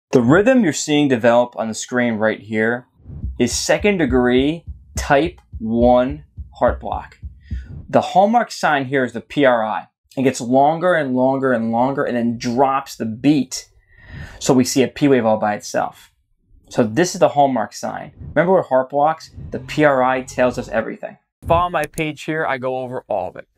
The rhythm you're seeing develop on the screen right here is second degree type 1 heart block. The hallmark sign here is the PRI. It gets longer and longer and longer and then drops the beat. So we see a P wave all by itself. So this is the hallmark sign. Remember with heart blocks, the PRI tells us everything. Follow my page here, I go over all of it.